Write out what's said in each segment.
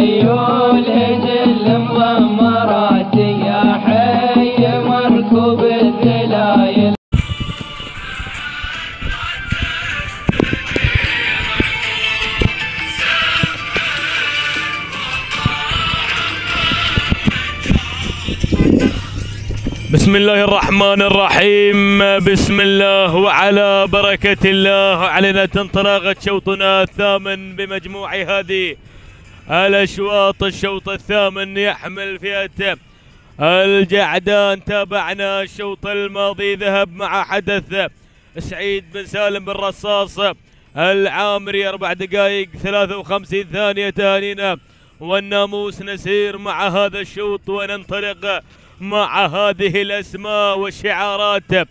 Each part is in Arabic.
خيول جل مضمرات يا حي مركوب الذلايل. بسم الله الرحمن الرحيم، بسم الله وعلى بركة الله علينا تنطلقت شوطنا الثامن بمجموع هذه الأشواط. الشوط الثامن يحمل فئة الجعدان. تابعنا الشوط الماضي ذهب مع حدث سعيد بن سالم بن رصاص العامري 4 دقائق 53 ثانية تهانينا، والناموس نسير مع هذا الشوط وننطلق مع هذه الأسماء والشعارات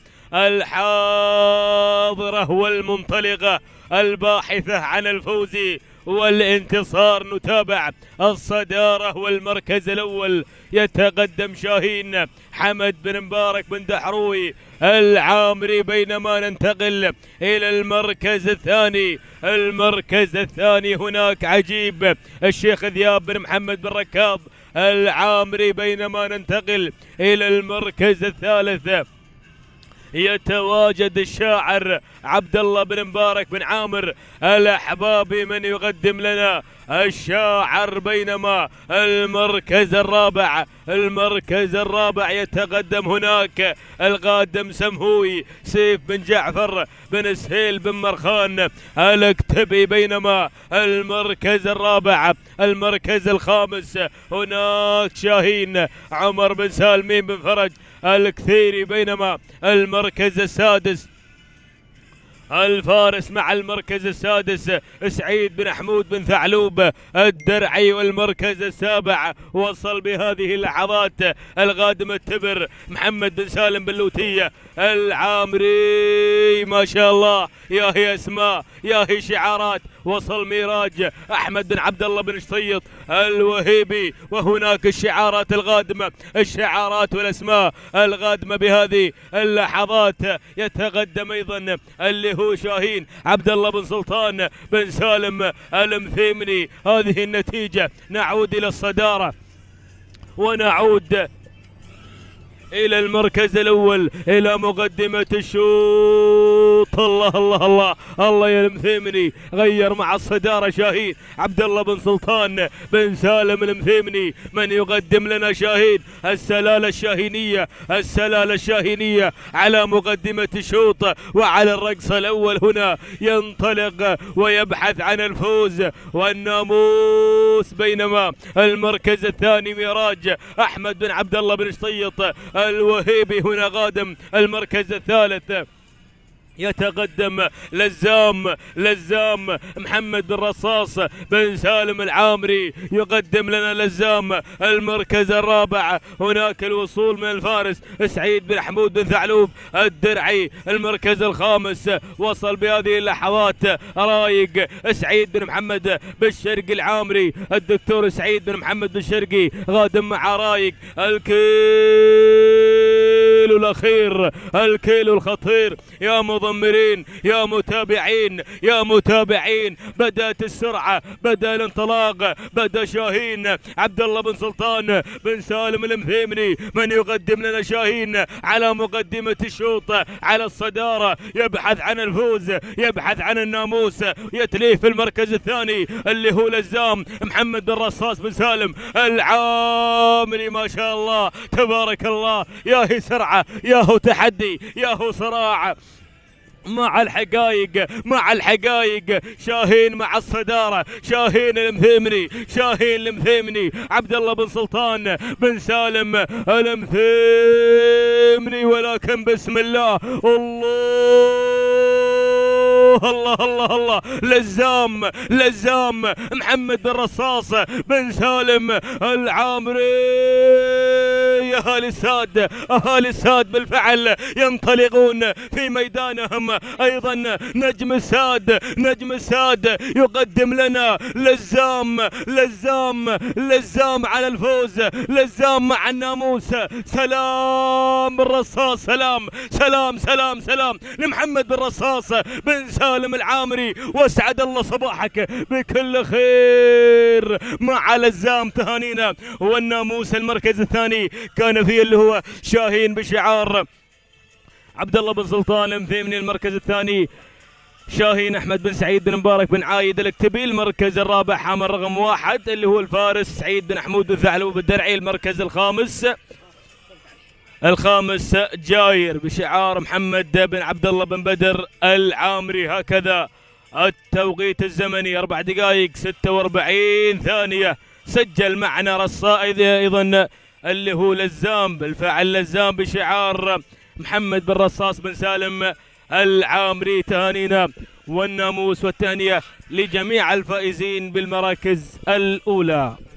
الحاضرة والمنطلقة الباحثة عن الفوز والانتصار. نتابع الصدارة والمركز الأول يتقدم شاهين حمد بن مبارك بن دحروي العامري، بينما ننتقل إلى المركز الثاني. المركز الثاني هناك عجيب الشيخ ذياب بن محمد بن ركاض العامري، بينما ننتقل إلى المركز الثالث يتواجد الشاعر عبد الله بن مبارك بن عامر الأحبابي من يقدم لنا الشاعر، بينما المركز الرابع يتقدم هناك القادم سمهوي سيف بن جعفر بن سهيل بن مرخان الاكتبي، بينما المركز الخامس هناك شاهين عمر بن سالمين بن فرج الكثيري، بينما المركز السادس الفارس مع المركز السادس سعيد بن حمود بن ثعلوب الدرعي، والمركز السابع وصل بهذه اللحظات القادم التبر محمد بن سالم بن لوتية العامري. ما شاء الله، يا هي اسماء يا هي شعارات. وصل ميراج احمد بن عبد الله بن شطيط الوهيبي، وهناك الشعارات القادمه، الشعارات والاسماء القادمه بهذه اللحظات. يتقدم ايضا اللي هو شاهين عبد الله بن سلطان بن سالم المثيمني. هذه النتيجه. نعود الى الصداره ونعود إلى المركز الأول، إلى مقدمة الشوط. الله الله الله الله يا المثيمني، غير مع الصدارة شاهين عبد الله بن سلطان بن سالم المثيمني من يقدم لنا شاهين السلالة الشاهينية على مقدمة الشوط وعلى الرقص الأول. هنا ينطلق ويبحث عن الفوز والناموس، بينما المركز الثاني ميراج أحمد بن عبد الله بن شطيط الوهيبي هنا قادم. المركز الثالث يتقدم لزام محمد بن رصاص بن سالم العامري يقدم لنا لزام. المركز الرابع هناك الوصول من الفارس سعيد بن حمود بن ثعلوب الدرعي. المركز الخامس وصل بهذه اللحظات رايق سعيد بن محمد بالشرقي العامري، الدكتور سعيد بن محمد بالشرقي قادم مع رايق. الكيلو الأخير، الكيلو الخطير يا مضمرين يا متابعين. بدأت السرعة، بدأ الانطلاق، بدأ شاهين عبد الله بن سلطان بن سالم المثيمني من يقدم لنا شاهين على مقدمة الشوط على الصدارة، يبحث عن الفوز، يبحث عن الناموس. يتليه في المركز الثاني اللي هو لزام محمد بن رصاص بن سالم العامري. ما شاء الله تبارك الله، يا هي سرعة يا هو تحدي يا هو صراع مع الحقائق. شاهين مع الصدارة، شاهين المثيمني عبد الله بن سلطان بن سالم المثيمني، ولكن بسم الله الله لزام محمد بن رصاص بن سالم العامري. أهالي الساد بالفعل ينطلقون في ميدانهم. أيضا نجم الساد يقدم لنا لزام على الفوز، لزام مع الناموس. سلام الرصاص، سلام لمحمد بن رصاص بن سالم العامري، واسعد الله صباحك بكل خير. الكبير مع لزام تهانينا. والناموس المركز الثاني كان فيه اللي هو شاهين بشعار عبد الله بن سلطان المثيمني. المركز الثاني شاهين احمد بن سعيد بن مبارك بن عايد الاكتبي. المركز الرابع حامل رقم 1 اللي هو الفارس سعيد بن حمود الثعلب الدرعي. المركز الخامس جاير بشعار محمد بن عبد الله بن بدر العامري. هكذا التوقيت الزمني 4 دقائق 46 ثانية. سجل معنا رصائد ايضا اللي هو لزام بالفاعل لزام بشعار محمد بن رصاص بن سالم العامري. تهانينا والناموس والتهنئة لجميع الفائزين بالمراكز الأولى.